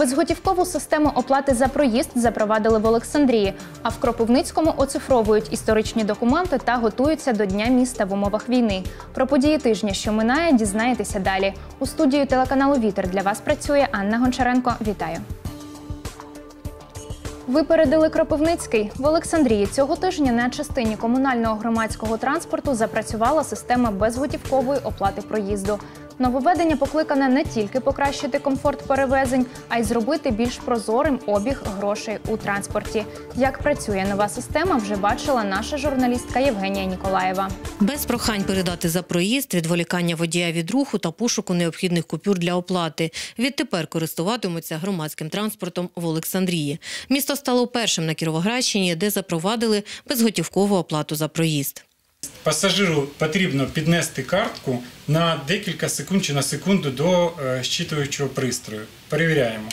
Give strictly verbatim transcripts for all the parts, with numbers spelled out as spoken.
Безготівкову систему оплати за проїзд запровадили в Олександрії, а в Кропивницькому оцифровують історичні документи та готуються до Дня міста в умовах війни. Про події тижня, що минає, дізнаєтеся далі. У студії телеканалу «Вітер» для вас працює Анна Гончаренко. Вітаю! Випередили Кропивницький. В Олександрії цього тижня на частині комунального громадського транспорту запрацювала система безготівкової оплати проїзду. Нововведення покликане не тільки покращити комфорт перевезень, а й зробити більш прозорим обіг грошей у транспорті. Як працює нова система, вже бачила наша журналістка Євгенія Ніколаєва. Без прохань передати за проїзд, відволікання водія від руху та пошуку необхідних купюр для оплати. Відтепер користуватимуться громадським транспортом в Олександрії. Місто стало першим на Кіровоградщині, де запровадили безготівкову оплату за проїзд. Пасажиру потрібно піднести картку на декілька секунд чи на секунду до щитуючого пристрою. Перевіряємо.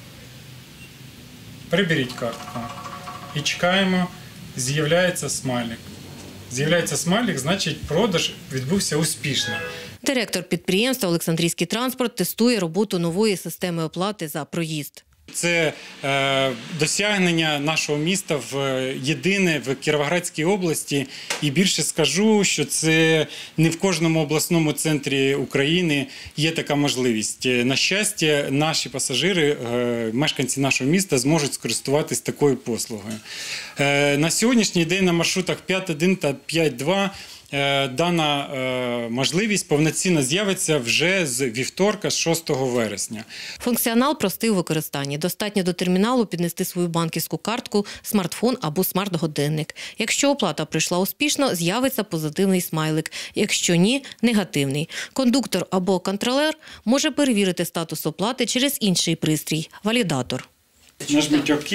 Приберіть картку. І чекаємо, з'являється смайлик. З'являється смайлик, значить продаж відбувся успішно. Директор підприємства «Олександрійський транспорт» тестує роботу нової системи оплати за проїзд. Це е, досягнення нашого міста в єдине в Кіровоградській області. І більше скажу, що це не в кожному обласному центрі України є така можливість. На щастя, наші пасажири, е, мешканці нашого міста, зможуть скористуватись такою послугою. Е, на сьогоднішній день на маршрутах п'ять один та п'ять два дана можливість повноцінно з'явиться вже з вівторка, з шостого вересня. Функціонал простий у використанні. Достатньо до терміналу піднести свою банківську картку, смартфон або смарт-годинник. Якщо оплата пройшла успішно, з'явиться позитивний смайлик. Якщо ні – негативний. Кондуктор або контролер може перевірити статус оплати через інший пристрій – валідатор. Нажміть «Ок».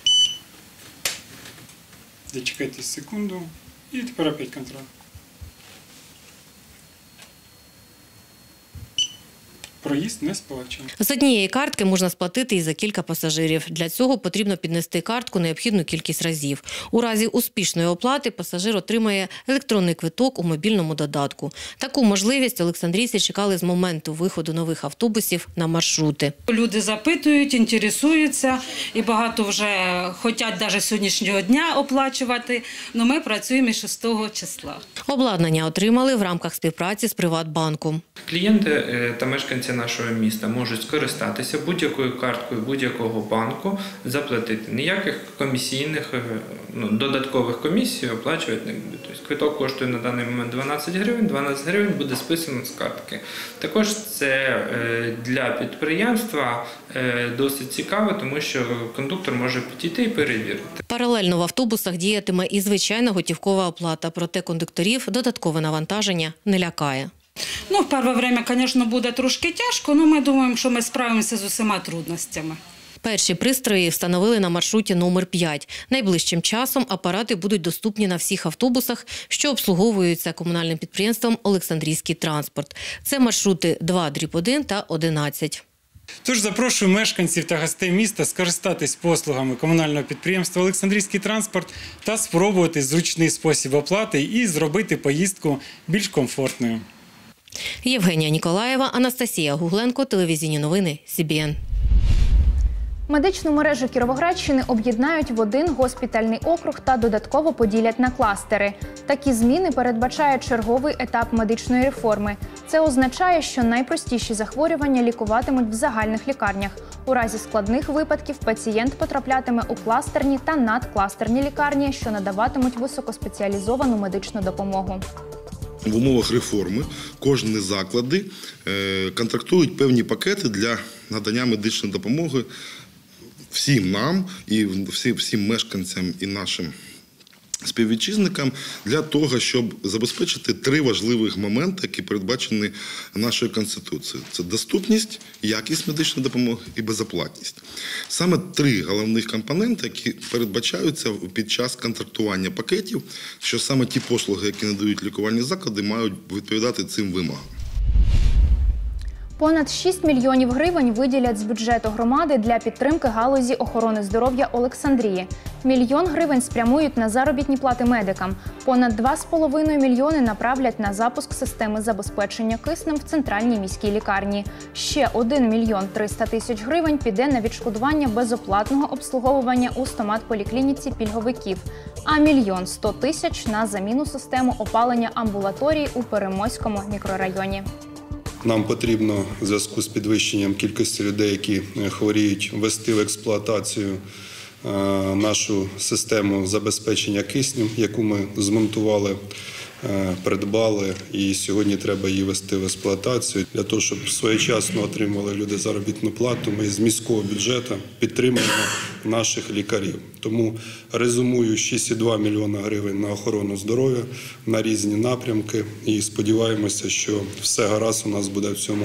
Дочекайте секунду. І тепер опять контроль. Проїзд не сплачено. З однієї картки можна сплатити і за кілька пасажирів. Для цього потрібно піднести картку необхідну кількість разів. У разі успішної оплати пасажир отримає електронний квиток у мобільному додатку. Таку можливість олександрійці чекали з моменту виходу нових автобусів на маршрути. Люди запитують, інтересуються і багато вже хочуть навіть сьогоднішнього дня оплачувати, але ми працюємо із шостого числа. Обладнання отримали в рамках співпраці з Приватбанком. Клієнти та мешканці нашого міста можуть скористатися будь-якою карткою будь-якого банку, заплатити. Ніяких комісійних, ну, додаткових комісій оплачувати не будуть. Тобто, квиток коштує на даний момент дванадцять гривень, дванадцять гривень буде списано з картки. Також це для підприємства досить цікаво, тому що кондуктор може підійти і перевірити. Паралельно в автобусах діятиме і звичайна готівкова оплата, проте кондукторів додаткове навантаження не лякає. Ну, в перше время, звісно, буде трошки тяжко, але ми думаємо, що ми справимося з усіма трудностями. Перші пристрої встановили на маршруті номер п'ять. Найближчим часом апарати будуть доступні на всіх автобусах, що обслуговуються комунальним підприємством «Олександрійський транспорт». Це маршрути два один та одинадцять. Тож запрошую мешканців та гостей міста скористатись послугами комунального підприємства «Олександрійський транспорт» та спробувати зручний спосіб оплати і зробити поїздку більш комфортною. Євгенія Ніколаєва, Анастасія Гугленко, телевізійні новини Сі Бі Ен. Медичну мережу Кіровоградщини об'єднають в один госпітальний округ та додатково поділять на кластери. Такі зміни передбачають черговий етап медичної реформи. Це означає, що найпростіші захворювання лікуватимуть в загальних лікарнях. У разі складних випадків пацієнт потраплятиме у кластерні та надкластерні лікарні, що надаватимуть високоспеціалізовану медичну допомогу. В умовах реформи кожні заклади контрактують певні пакети для надання медичної допомоги всім нам, і всім мешканцям і нашим співвітчизникам для того, щоб забезпечити три важливих моменти, які передбачені нашою Конституцією. Це доступність, якість медичної допомоги і безоплатність. Саме три головних компоненти, які передбачаються під час контрактування пакетів, що саме ті послуги, які надають лікувальні заклади, мають відповідати цим вимогам. Понад шість мільйонів гривень виділять з бюджету громади для підтримки галузі охорони здоров'я Олександрії. Мільйон гривень спрямують на заробітні плати медикам. Понад два з половиною мільйони направлять на запуск системи забезпечення киснем в центральній міській лікарні. Ще один мільйон триста тисяч гривень піде на відшкодування безоплатного обслуговування у стоматполіклініці пільговиків, а мільйон сто тисяч на заміну системи опалення амбулаторії у Перемойському мікрорайоні. Нам потрібно в зв'язку з підвищенням кількості людей, які хворіють, ввести в експлуатацію нашу систему забезпечення киснем, яку ми змонтували, придбали, і сьогодні треба її ввести в експлуатацію. Для того, щоб своєчасно отримували люди заробітну плату, ми з міського бюджету підтримуємо наших лікарів. Тому резюмую шість цілих два мільйона гривень на охорону здоров'я, на різні напрямки, і сподіваємося, що все гаразд у нас буде в цьому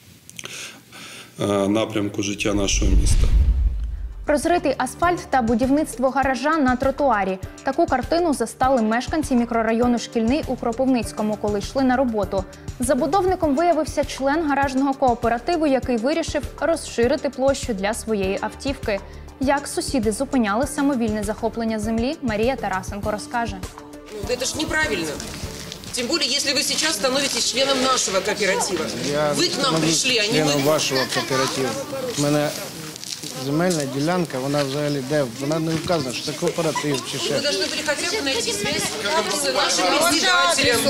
напрямку життя нашого міста. Розритий асфальт та будівництво гаража на тротуарі. Таку картину застали мешканці мікрорайону Шкільний у Кропивницькому, коли йшли на роботу. Забудовником виявився член гаражного кооперативу, який вирішив розширити площу для своєї автівки. Як сусіди зупиняли самовільне захоплення землі, Марія Тарасенко розкаже. Это же неправильно. Тем более, если вы сейчас становитесь членом нашего кооператива. Я вы к нам пришли, а не членом вы. вашого кооперативу. У мене земельна ділянка, вона взагалі де? Вона не вказана, що це кооператив чи ще. Вы должны были хотя бы найти связь с нашим председателем.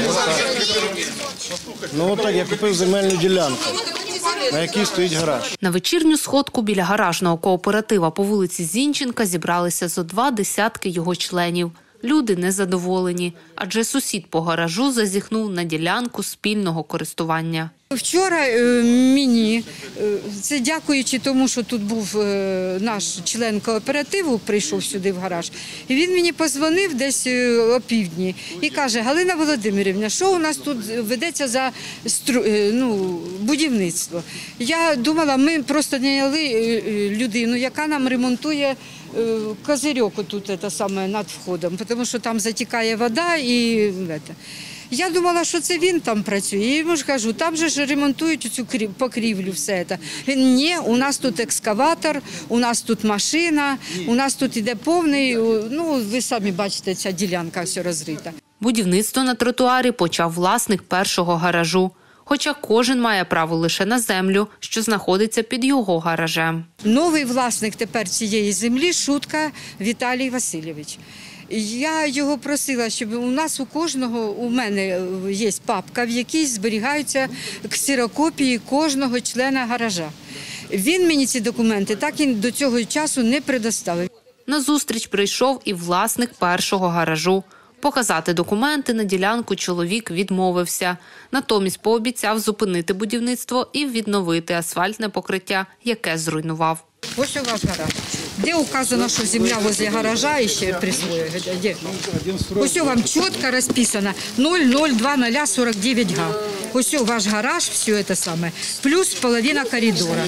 Ну так, я купив земельну ділянку, на якій стоїть гараж. На вечірню сходку біля гаражного кооператива по вулиці Зінченка зібралися зо два десятки його членів. Люди незадоволені, адже сусід по гаражу зазіхнув на ділянку спільного користування. Вчора мені, це дякуючи тому, що тут був наш член кооперативу, прийшов сюди в гараж, і він мені подзвонив десь опівдні і каже: Галина Володимирівна, що у нас тут ведеться за ну, будівництво? Я думала, ми просто наняли людину, яка нам ремонтує козирьок тут це саме над входом, тому що там затікає вода і це. Я думала, що це він там працює. Я йому ж кажу, там же ж ремонтують цю покрівлю, все це. Він: ні, у нас тут екскаватор, у нас тут машина, у нас тут іде повний, ну, ви самі бачите, ця ділянка все розрита. Будівництво на тротуарі почав власник першого гаражу. Хоча кожен має право лише на землю, що знаходиться під його гаражем. Новий власник тепер цієї землі – Шутка Віталій Васильович. Я його просила, щоб у нас у кожного, у мене є папка, в якій зберігаються ксерокопії кожного члена гаража. Він мені ці документи так і до цього часу не предоставив. На зустріч прийшов і власник першого гаражу. Показати документи на ділянку чоловік відмовився. Натомість пообіцяв зупинити будівництво і відновити асфальтне покриття, яке зруйнував. Ось у ваш гараж. Де указано, що земля возле гаража і ще присвоює? Де? Ось у вам чітко розписано нуль нуль два нуль сорок дев'ять га. Ось у ваш гараж, все це саме, плюс половина коридора.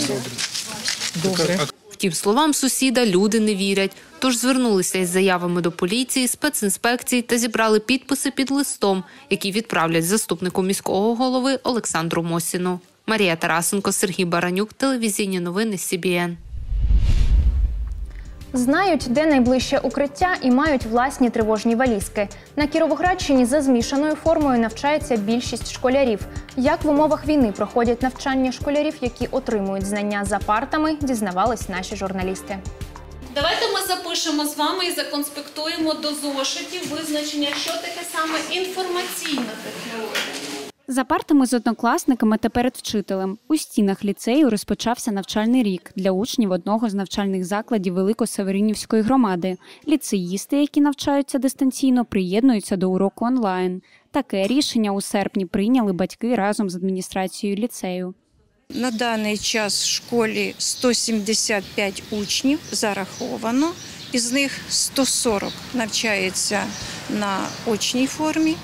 Добре. Втім, словам сусіда люди не вірять, тож звернулися із заявами до поліції, спецінспекції та зібрали підписи під листом, який відправлять заступнику міського голови Олександру Мосіну. Марія Тарасенко, Сергій Баранюк, телевізійні новини Сі Бі Ен. Знають, де найближче укриття, і мають власні тривожні валізки. На Кіровоградщині за змішаною формою навчається більшість школярів. Як в умовах війни проходять навчання школярів, які отримують знання за партами, дізнавались наші журналісти. Давайте ми запишемо з вами і законспектуємо до зошитів визначення, що таке саме інформаційна технологія. За партами з однокласниками та перед вчителем. У стінах ліцею розпочався навчальний рік для учнів одного з навчальних закладів Великосеверинівської громади. Ліцеїсти, які навчаються дистанційно, приєднуються до уроку онлайн. Таке рішення у серпні прийняли батьки разом з адміністрацією ліцею. На даний час в школі сто сімдесят п'ять учнів зараховано, із них сто сорок навчається на очній формі,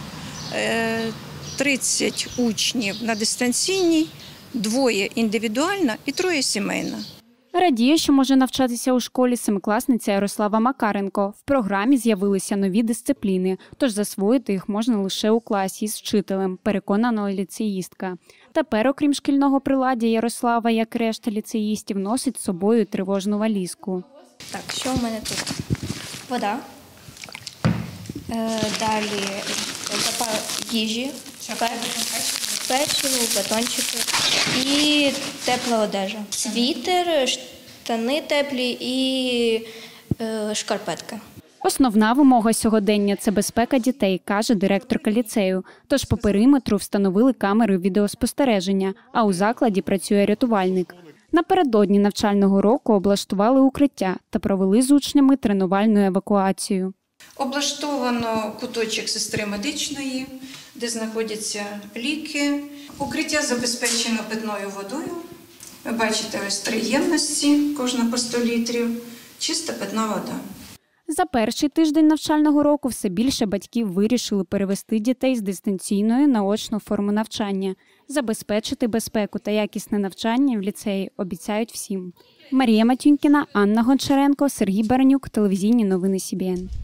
тридцять учнів на дистанційній, двоє індивідуальна і троє сімейна. Радіє, що може навчатися у школі семикласниця Ярослава Макаренко. В програмі з'явилися нові дисципліни, тож засвоїти їх можна лише у класі з вчителем, переконана ліцеїстка. Тепер, окрім шкільного приладдя, Ярослава, як решта ліцеїстів, носить з собою тривожну валізку. Так, що в мене тут? Вода. Е, далі запас їжі, печиво, батончики і тепла одежа. Світер, штани теплі і е, шкарпетки. Основна вимога сьогодення – це безпека дітей, каже директорка ліцею. Тож по периметру встановили камери відеоспостереження, а у закладі працює рятувальник. Напередодні навчального року облаштували укриття та провели з учнями тренувальну евакуацію. Облаштовано куточок сестри медичної, де знаходяться ліки. Укриття забезпечено питною водою. Ви бачите, ось три ємності, кожна по сто літрів, чиста питна вода. За перший тиждень навчального року все більше батьків вирішили перевести дітей з дистанційної на очну форму навчання. Забезпечити безпеку та якісне навчання в ліцеї обіцяють всім. Марія Матюнькіна, Анна Гончаренко, Сергій Баранюк, телевізійні новини Сі Бі Ен.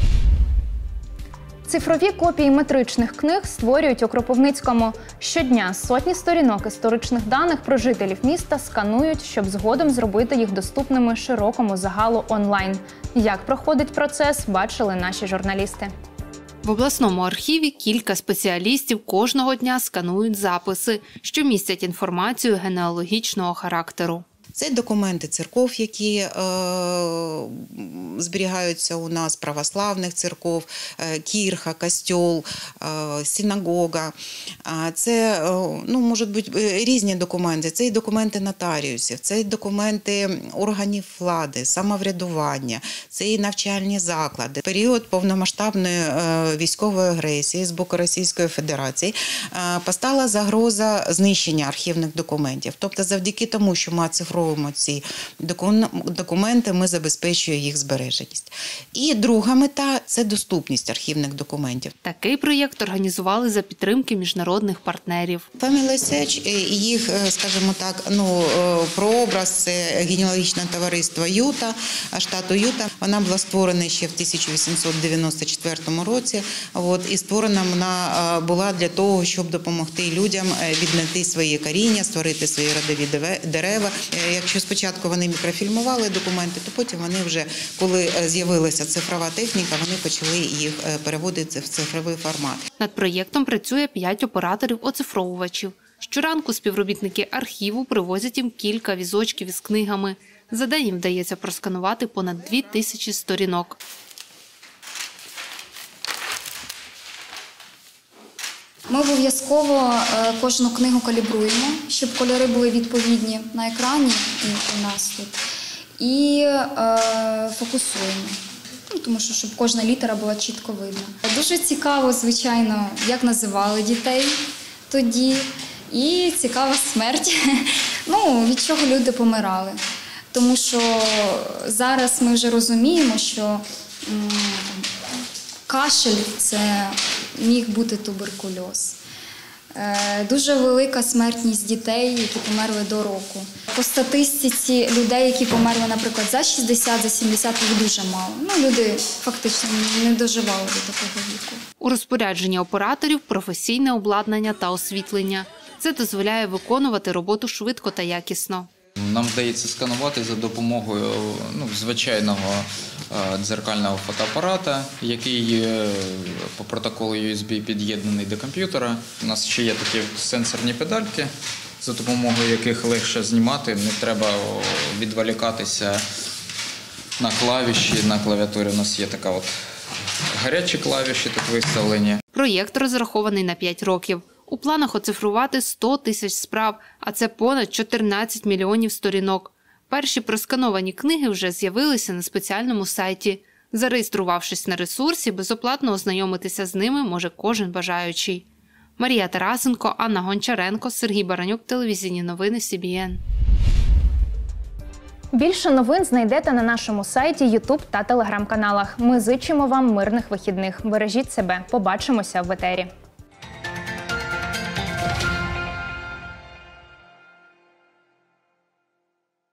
Цифрові копії метричних книг створюють у Кропивницькому. Щодня сотні сторінок історичних даних про жителів міста сканують, щоб згодом зробити їх доступними широкому загалу онлайн. Як проходить процес, бачили наші журналісти. В обласному архіві кілька спеціалістів кожного дня сканують записи, що містять інформацію генеалогічного характеру. Це документи церков, які е, зберігаються у нас, православних церков, е, кірха, костьол, е, синагога. Це е, ну, можуть бути різні документи. Це і документи нотаріусів, це і документи органів влади, самоврядування, це і навчальні заклади. В період повномасштабної е, військової агресії з боку Російської Федерації е, постала загроза знищення архівних документів. Тобто завдяки тому, що ми оцифровуємо ці документи, ми забезпечуємо їх збереженість. І друга мета – це доступність архівних документів. Такий проєкт організували за підтримки міжнародних партнерів. Family Search, їх, скажімо так, ну, прообраз – це генеалогічне товариство Юта, штату Юта. Вона була створена ще в тисяча вісімсот дев'яносто четвертому році. От, і створена вона була для того, щоб допомогти людям віднайти свої коріння, створити свої родові дерева. Якщо спочатку вони мікрофільмували документи, то потім вони вже, коли з'явилася цифрова техніка, вони почали їх переводити в цифровий формат. Над проєктом працює п'ять операторів-оцифровувачів. Щоранку співробітники архіву привозять їм кілька візочків із книгами. За день їм вдається просканувати понад дві тисячі сторінок. Ми обов'язково кожну книгу калібруємо, щоб кольори були відповідні на екрані і у нас тут. І е, фокусуємо, ну, тому що щоб кожна літера була чітко видна. Дуже цікаво, звичайно, як називали дітей тоді. І цікава смерть, ну, від чого люди помирали. Тому що зараз ми вже розуміємо, що м, кашель – це міг бути туберкульоз. Дуже велика смертність дітей, які померли до року. По статистиці людей, які померли, наприклад, за шістдесят, за сімдесят, їх дуже мало. Ну, люди фактично не доживали до такого віку. У розпорядженні операторів професійне обладнання та освітлення. Це дозволяє виконувати роботу швидко та якісно. Нам вдається сканувати за допомогою ну, звичайного дзеркального фотоапарата, який по протоколу ю ес бі під'єднаний до комп'ютера. У нас ще є такі сенсорні педальки, за допомогою яких легше знімати, не треба відволікатися на клавіші. На клавіатурі у нас є така от гарячі клавіші тут виставлені. Проєкт розрахований на п'ять років. У планах оцифрувати сто тисяч справ, а це понад чотирнадцять мільйонів сторінок. Перші проскановані книги вже з'явилися на спеціальному сайті. Зареєструвавшись на ресурсі, безоплатно ознайомитися з ними може кожен бажаючий. Марія Тарасенко, Анна Гончаренко, Сергій Баранюк, телевізійні новини Сі Бі Ен. Більше новин знайдете на нашому сайті, Ютуб та Телеграм-каналах. Ми зичимо вам мирних вихідних. Бережіть себе. Побачимося в етері.